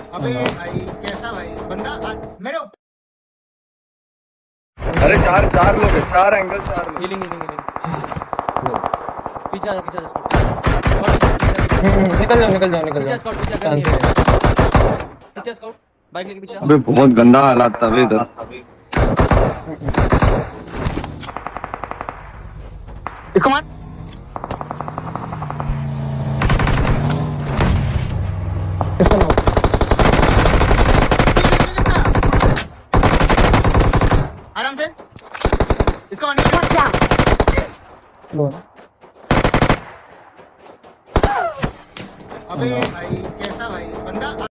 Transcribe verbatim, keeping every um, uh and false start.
अबे भाई कैसा भाई बंदा मेरे ऊपर। अरे चार चार लोग हैं, चार एंगल चार लोग। हीलिंग हीलिंग हीलिंग पीछे आ पीछे आ निकल जाओ निकल जाओ निकल पीछे जाओ। स्काउट पीछे गन नहीं है पीछे स्काउट बाइक लेके पीछे। अबे बहुत गंदा हालात था अबे इधर। इसको मार। इसको मार। आराम से इसको मार। अबे भाई कैसा भाई बंदा।